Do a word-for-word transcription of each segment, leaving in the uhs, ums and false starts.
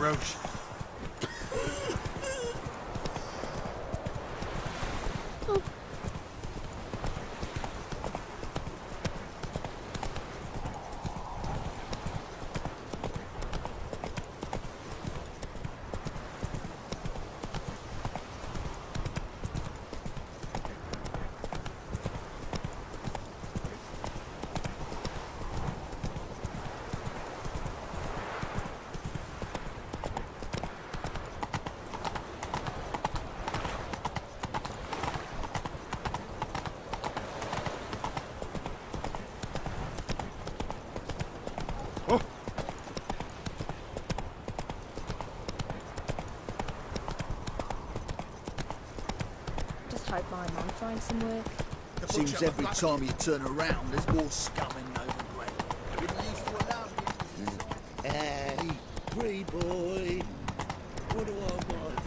Roche. Hope my man finds some work. Seems every time you turn around, there's more scum in Noble Glen. It used to allow you. Hey, free boy. What do I want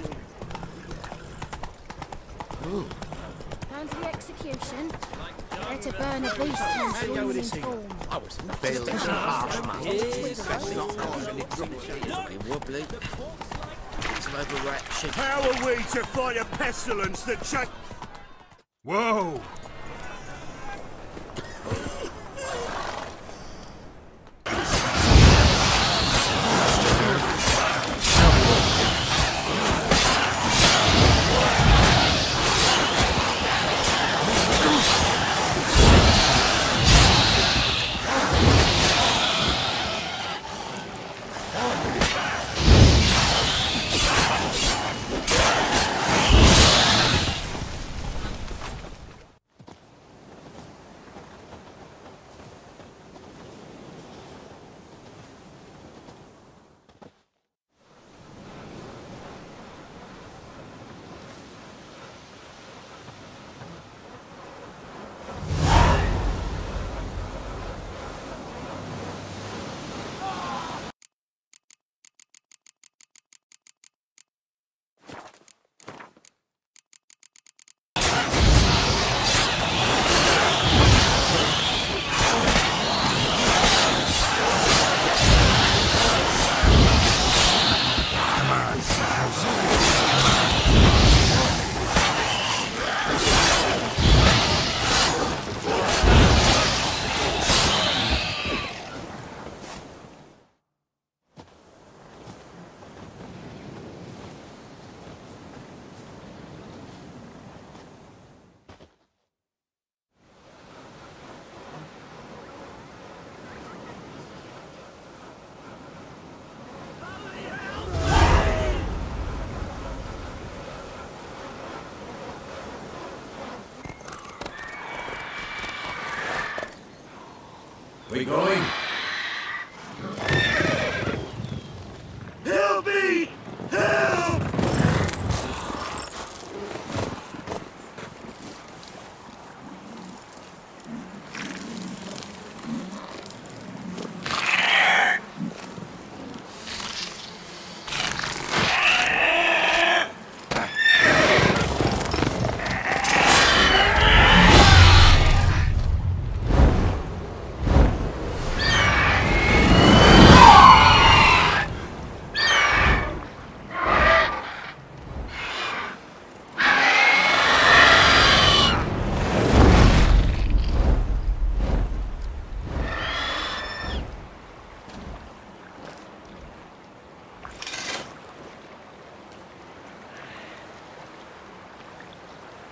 to do? Down to the execution. Better burn a beast and swim in form. I was built harsh, man. It's not confident. Wobbly. Some overwrapped shit. How are we to fight a pestilence that cha- Whoa! We going? Help me! Help!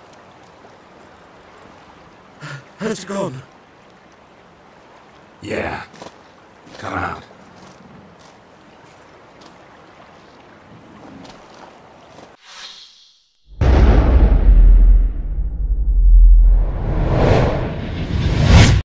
Has it gone? Yeah.